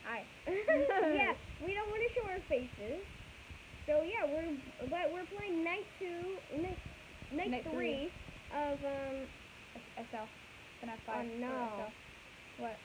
Hi. Yeah, we don't want to show our faces. So yeah, we're playing night three of SL. FNAF 5. Oh no. SL. What?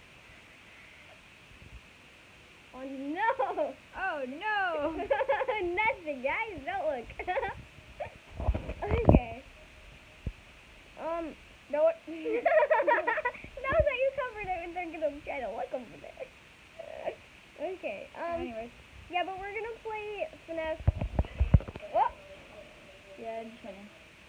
Oh no. Oh no. Nothing, guys. Don't look. Okay. No. Now that you covered it, they're gonna try to look over there. Okay. Anyways. Yeah, but we're gonna play FNAF. Oh. Yeah, just went in.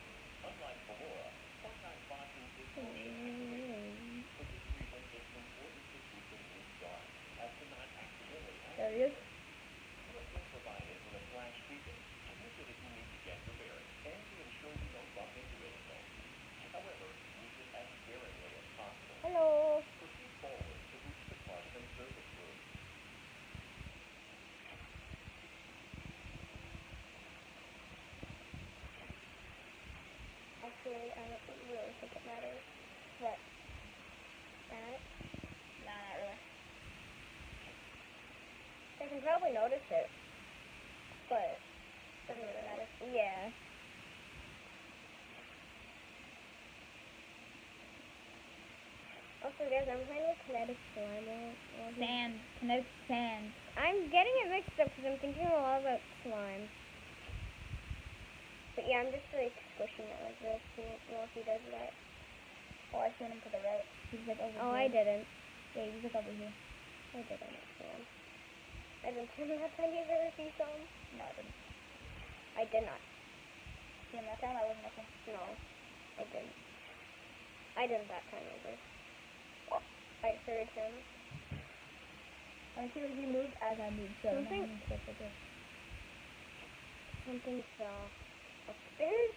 There he is. Hello. Actually, I don't really think it matters. What? That. Nah, not really. They can probably notice it, but doesn't really matter. Yeah. Also, guys, I'm playing with kinetic slime. Sand. Kinetic sand. I'm getting it mixed up because I'm thinking a lot about slime. But yeah, I'm just like squishing it like this. Well, he does that. Oh, I sent him to the right. He's like over Oh, here. I didn't. Yeah, he's like over here. I didn't. Yeah. I didn't see him that time. Did you ever see some? No, I didn't. I did not. See him that time? I wasn't looking. No, I didn't. I didn't that time either. I heard him. I see he moved as I moved, so Something- now he's like this. Something fell upstairs.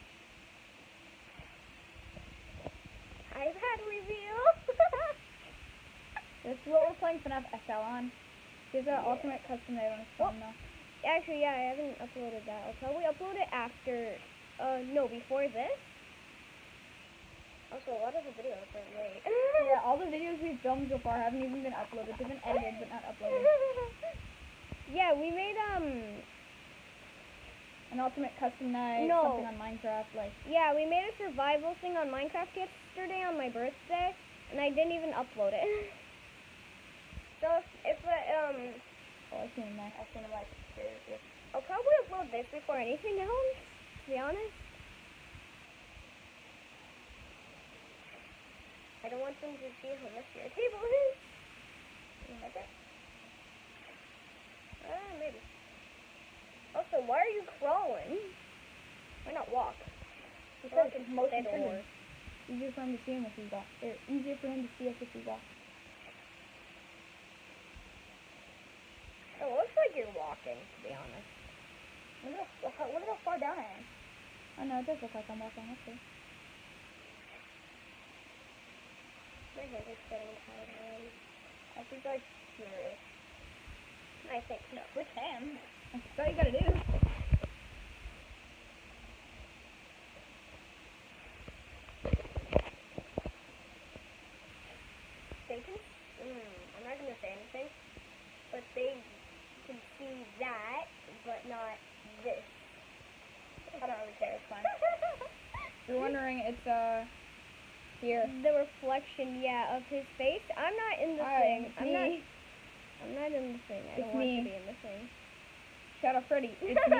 iPad reveal. This is what we're playing FNAF SL on. Here's our ultimate custom made on his phone now. Actually, yeah, I haven't uploaded that. I'll probably upload it after. No, before this. Also, a lot of the videos are late. Yeah, all the videos we've filmed so far haven't even been uploaded. They've been edited but not uploaded. Yeah, we made An ultimate custom night, No. something on Minecraft, like. yeah, we made a survival thing on Minecraft yesterday on my birthday, and I didn't even upload it. So if Oh, I seen him there. I seen him like here. I'll probably upload this before anything else, to be honest. I don't want them to see how messy your table is. Like that. Maybe. Also, why are you crawling? Why not walk? Because it's motion Dead triggered. or- Easier for him to see him if we walk. Or easier for him to see us if we walk. It looks like you're walking, to be honest. Look at how far down I am. Oh no, it does look like I'm walking. Let's see. My hands are getting tired already. I think like furious. I think so. Switch hands. That's all you gotta do. They can. I'm not gonna say anything, but they can see that, but not this. I don't really care. It's fine. If you're wondering, it's here. The reflection, yeah, of his face. I'm not in the Hi, thing. it's I'm me. not in the thing. I It's don't want me. to be in the thing. Shadow Freddy. It's me.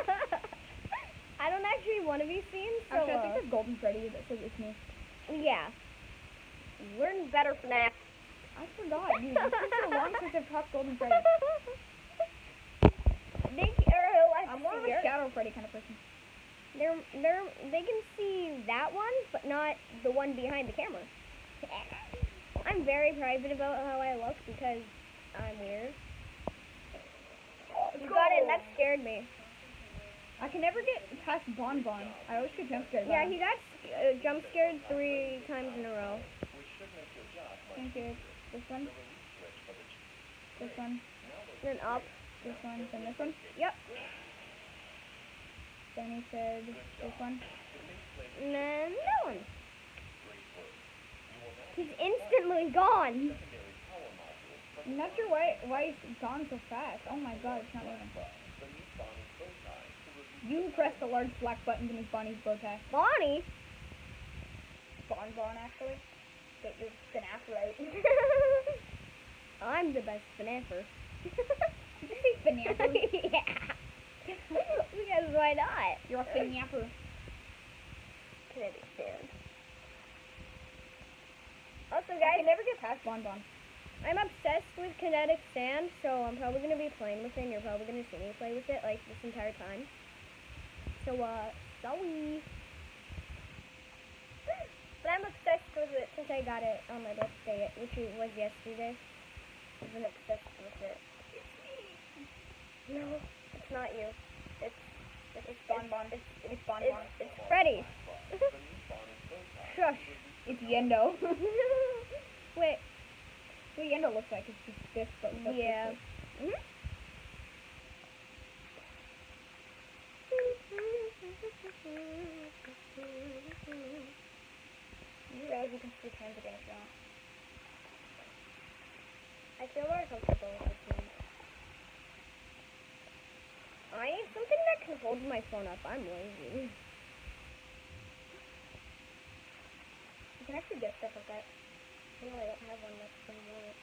I don't actually want to be seen, so Actually, I think there's Golden Freddy that says it's me. yeah. Learn better, FNAF. I forgot, dude. It's been so long since I've talked Golden Freddy. I'm more of a Shadow Freddy kind of person. They can see that one, but not the one behind the camera. I'm very private about how I look because I'm weird. You got it, and that scared me. I can never get past Bon Bon. I always get jump scared. Yeah, he got jump scared 3 times in a row. Thank you. This one. This one. Then up. This one. Then this one. Yep. Then he said this one. And then that one. He's instantly gone. I'm not sure why it's gone so fast. Oh my god, it's not moving. You press the large black button to make Bonnie's bow tie. Bonnie? Bon, actually. Get your FNAF right. I'm the best FNAFer. Did you say FNAFer? Yeah. Because why not? You're a FNAFer. Kinetic stand. Also, I guys, can never get past Bon. I'm obsessed with kinetic sand, so I'm probably going to be playing with it, and you're probably going to see me play with it, like, this entire time. So, sorry. But I'm obsessed with it since I got it on my birthday, which was yesterday. I've been obsessed with it. No, it's not you. It's Bon. It's Bon. It's Freddy. Shush. It's Yendo. Wait. What Yendo looks like, it's just this, but with Yeah. this. You guys, you can switch hands again if you want. I feel more comfortable with this one. I need something that can hold my phone up. I'm lazy. You can actually get stuff like that. No, I don't have one that's going to work.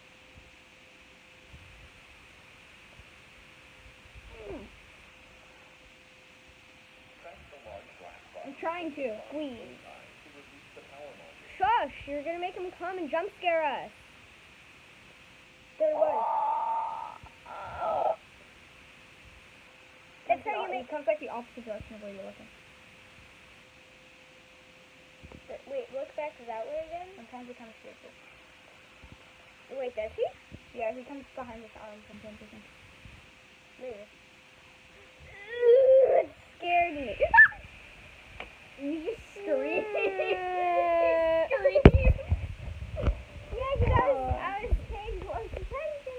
I'm trying to. Please. Shush! You're going to make him come and jump scare us. There it was. That's how you make... It comes like the opposite direction of where you're looking. Wait, look back that way again? Sometimes it comes here too. Wait, does he? Yeah, he comes behind this arm sometimes, I think. Maybe. It scared me. You just screamed. Yeah, because I was paying close attention.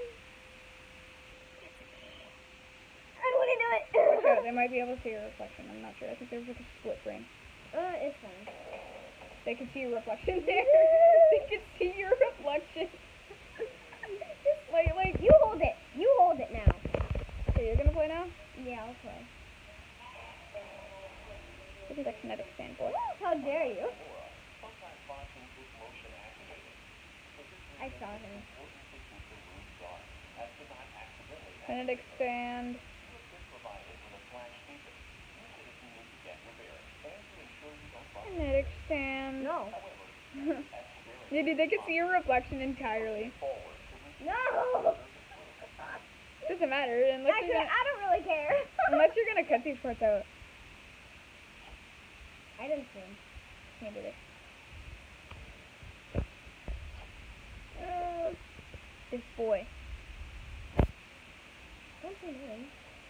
I want to do it. Yeah, they might be able to see your reflection. I'm not sure. I think there's like a split frame. It's fine. They can see your reflection there. They can see your reflection. like You hold it. You hold it now. Okay, you're gonna play now? Yeah, I'll play. This is a kinetic stand boy. How dare you? I saw him. Kinetic stand. Kinetic stand. No. Yeah, dude, they can see your reflection entirely. No! Doesn't matter unless Actually, you're gonna, I don't really care. unless you're gonna cut these parts out. I didn't see him. Can't do this. This boy. Don't say name.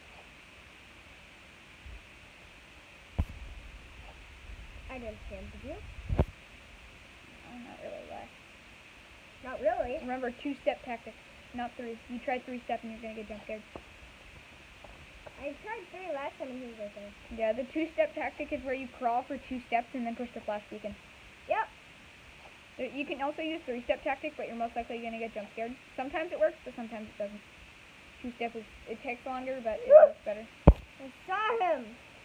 I didn't see him, did you? Oh, not really. Why? Not really. Remember, 2-step tactic, not 3. You try 3-step and you're gonna get jump scared. I tried 3 last time and he was right there. Yeah, the 2-step tactic is where you crawl for 2 steps and then push the flash beacon. Yep. You can also use 3-step tactic, but you're most likely gonna get jump scared. Sometimes it works, but sometimes it doesn't. 2-step it takes longer, but it works better. I saw him.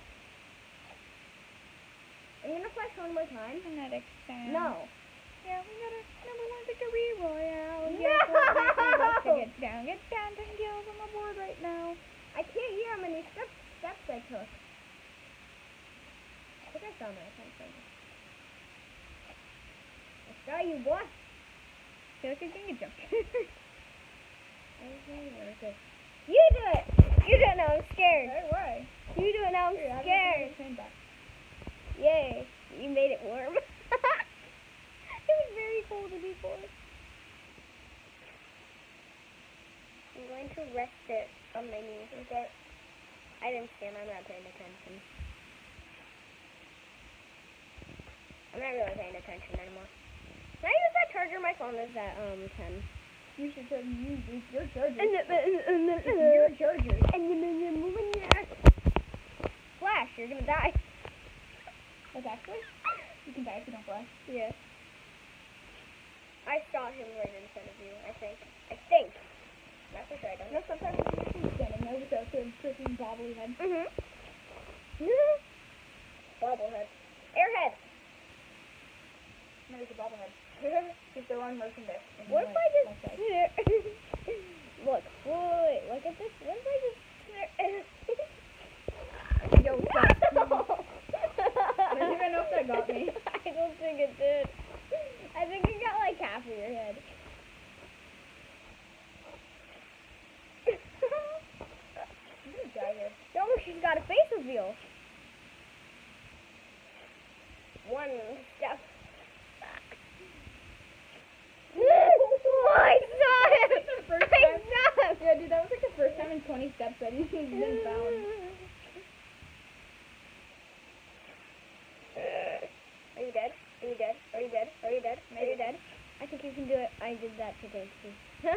I'm gonna flash one more time. Kinetic stand. No. Yeah, we got a #1 victory royale. No! Yeah, to get down, 10 kills on the board right now. I can't hear how many steps I took. I think I saw my attention. I saw you, boy. I feel like you're gonna get jump scared. You do it. You do it now. I'm scared. Hey, why? You do it now. I'm scared. Yay. You made it warm. It was very cold before. I'm going to rest it on my knee. Okay. I didn't see him. I'm not paying attention. I'm not really paying attention anymore. Can I use that charger? My phone is at 10. You should use your charger. Your Your charger. Flash, you're gonna die. Like, actually? You can die if you don't fly. Yeah. I saw him right in front of you, I think. Wish I don't. No, sometimes when you're standing there with a freaking bobbly head. Bobblehead. Airhead. There's a bobblehead. If they're on merchandise. What if I just look, wait, look at this. What if I just Yo, stop. I don't even know if that got me. I don't think it did. I think it got like half of your head. I'm gonna die here. No, she's got a face reveal. One step. I saw it! The first I time. saw it! Yeah, dude, that was like the first time in 20 steps that he's been found. Are you dead? Are you dead? Are you dead? Are you dead? Are you dead? I think you can do it. I did that today too.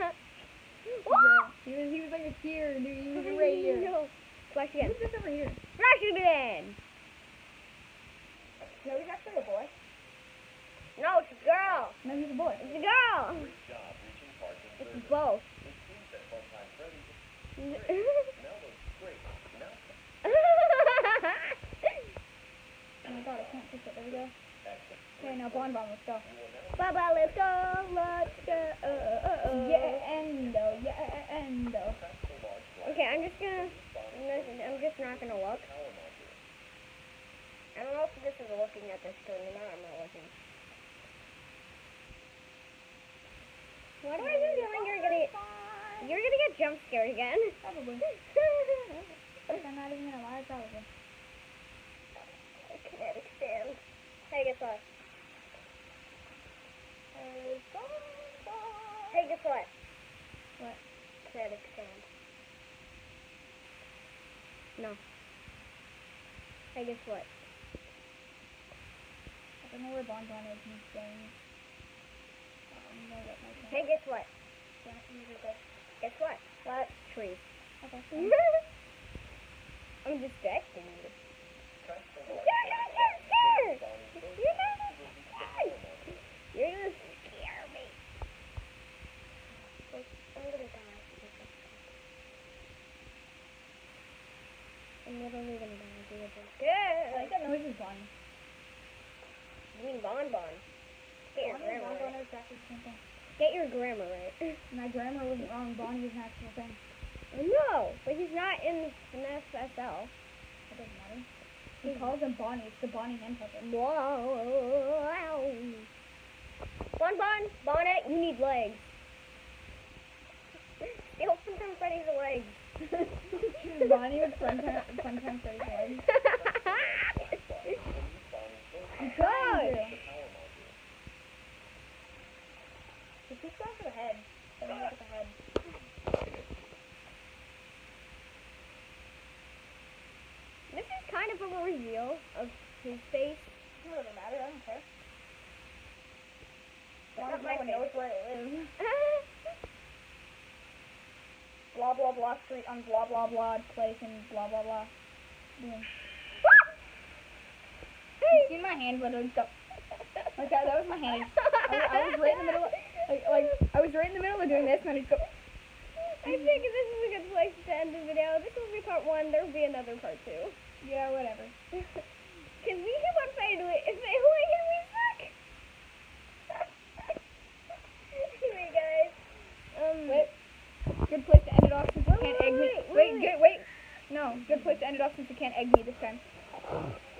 He was like here, dude. He was right here. No. Flash again. Who's this over here? Flash again! No, he's actually a boy. No, it's a girl. No, he's a boy. It's a girl. It's both. Oh my god, I can't push it. There we go. Okay, now Bon, let's go. Baba, let's go. Let's go. Yeah, endo. Yeah, endo. Okay, I'm just not gonna look. I don't know if this is looking at this screen or not. I'm not looking. What do I do when you're gonna get jump scared again? Probably. I'm not even gonna lie, probably. Kinetic stand. Hey, guess what? Hey, guess what? What? Kinetic stand. No. Hey, guess what? I don't know where Bon is. He's going. No, that might be. Hey, guess what? Yeah, Guess what? What? Trees. okay. I'm distracting you. You're not gonna scare! You're not gonna scare! You're gonna scare me. I'm gonna die. I'm literally gonna die. Do a jump scare. I like that noise is Bon. You mean Bon. Get your grammar Bon right. is exactly the same thing. Get your grammar right. My grammar wasn't wrong. Bonnie is an actual thing. No, but he's not in FNAF.SL. It doesn't matter. He calls him Bonnie. It's the Bonnie hand puppet. Wow. Bonnet, you need legs. They open from Freddy's legs. Bonnie with fun time Freddy's legs. I'm trying to. If he's going for the head, then look at the head. This is kind of a reveal of his face. It doesn't matter. I don't care. That's As long not as my no one knows face. where it lives. Blah blah blah street on blah blah blah place and blah blah blah. Boom. You seen my hand when it was like that was my hand. I was right in the middle of, like I was right in the middle of doing this and I just go. I think this is a good place to end the video. This will be part 1. There will be another part 2. Yeah, whatever. Because we keep on failing and we suck. Anyway, guys. Wait. Good place to end it off since you can't egg me. Wait. No. Good place to end it off since you can't egg me this time.